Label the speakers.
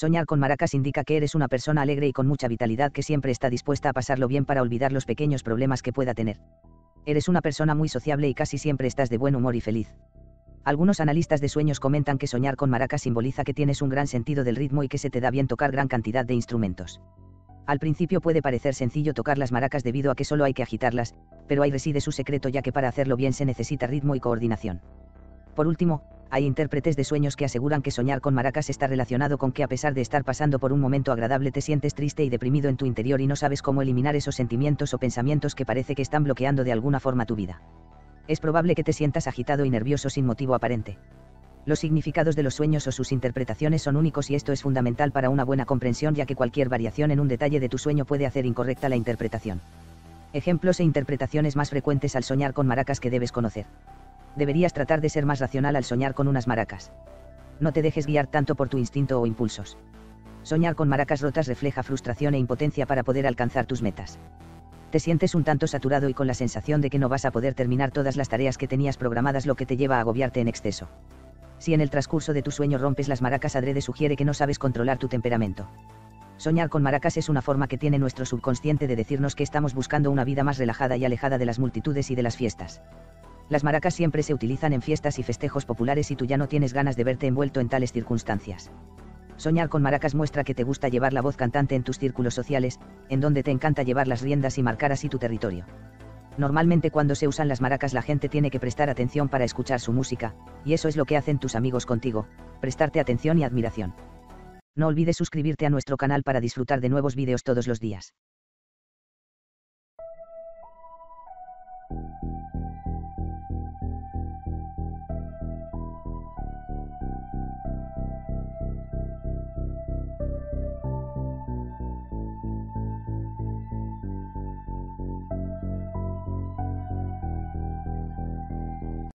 Speaker 1: Soñar con maracas indica que eres una persona alegre y con mucha vitalidad que siempre está dispuesta a pasarlo bien para olvidar los pequeños problemas que pueda tener. Eres una persona muy sociable y casi siempre estás de buen humor y feliz. Algunos analistas de sueños comentan que soñar con maracas simboliza que tienes un gran sentido del ritmo y que se te da bien tocar gran cantidad de instrumentos. Al principio puede parecer sencillo tocar las maracas debido a que solo hay que agitarlas, pero ahí reside su secreto, ya que para hacerlo bien se necesita ritmo y coordinación. Por último, hay intérpretes de sueños que aseguran que soñar con maracas está relacionado con que a pesar de estar pasando por un momento agradable te sientes triste y deprimido en tu interior y no sabes cómo eliminar esos sentimientos o pensamientos que parece que están bloqueando de alguna forma tu vida. Es probable que te sientas agitado y nervioso sin motivo aparente. Los significados de los sueños o sus interpretaciones son únicos y esto es fundamental para una buena comprensión, ya que cualquier variación en un detalle de tu sueño puede hacer incorrecta la interpretación. Ejemplos e interpretaciones más frecuentes al soñar con maracas que debes conocer. Deberías tratar de ser más racional al soñar con unas maracas. No te dejes guiar tanto por tu instinto o impulsos. Soñar con maracas rotas refleja frustración e impotencia para poder alcanzar tus metas. Te sientes un tanto saturado y con la sensación de que no vas a poder terminar todas las tareas que tenías programadas, lo que te lleva a agobiarte en exceso. Si en el transcurso de tu sueño rompes las maracas adrede, sugiere que no sabes controlar tu temperamento. Soñar con maracas es una forma que tiene nuestro subconsciente de decirnos que estamos buscando una vida más relajada y alejada de las multitudes y de las fiestas. Las maracas siempre se utilizan en fiestas y festejos populares y tú ya no tienes ganas de verte envuelto en tales circunstancias. Soñar con maracas muestra que te gusta llevar la voz cantante en tus círculos sociales, en donde te encanta llevar las riendas y marcar así tu territorio. Normalmente cuando se usan las maracas la gente tiene que prestar atención para escuchar su música, y eso es lo que hacen tus amigos contigo, prestarte atención y admiración. No olvides suscribirte a nuestro canal para disfrutar de nuevos vídeos todos los días.